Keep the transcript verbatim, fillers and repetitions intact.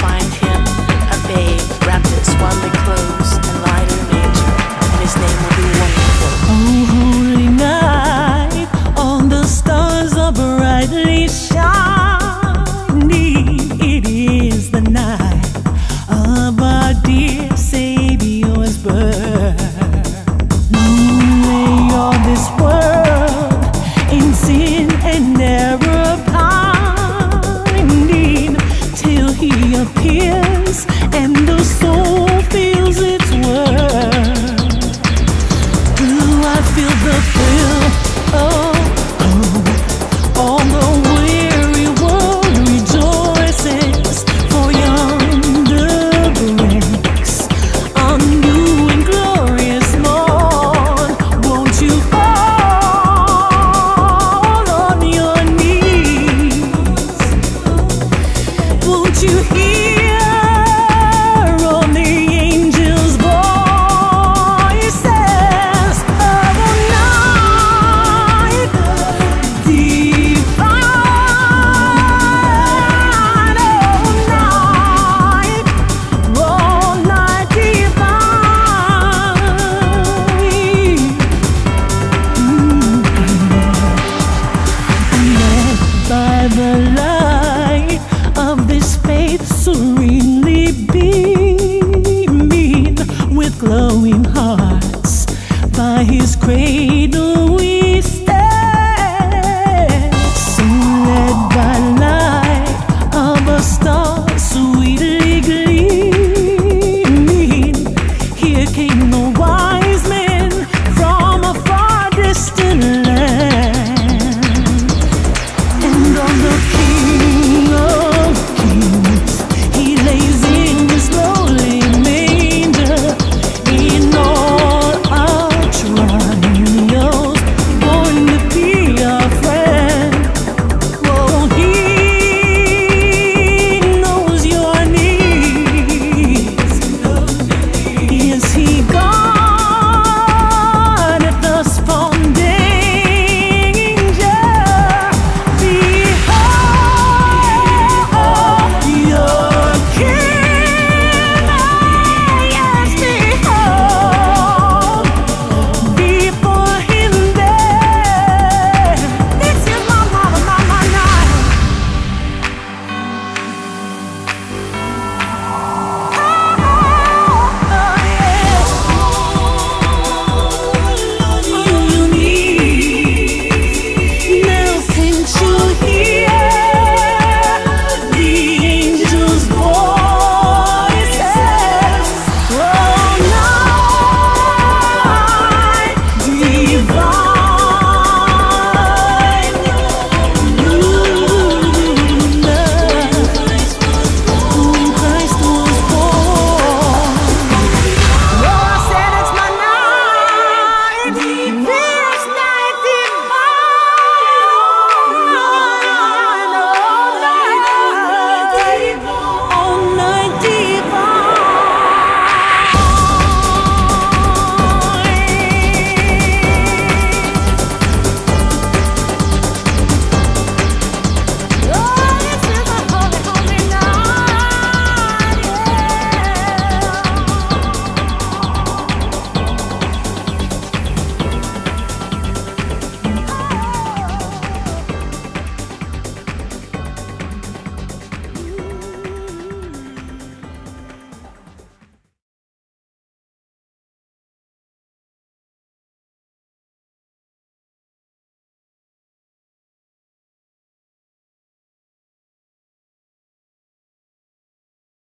find him a babe wrapped in swaddling clothes and lying in a manger, and his name will be Wonderful. Oh, holy night, all the stars are brightly shining. It is the night of our dear Savior's birth. Long lay all this world in sin and error pining, till he appears and the soul feels its worth. Ooh, I feel the thrill, oh, oh, all the weary world rejoices, for yonder breaks a new and glorious morn. Won't you fall on your knees? Won't you hear all the angels' voices of a night divine, oh night, oh night divine. Led by the light of this faith serenely beaming, with glowing hearts by his grace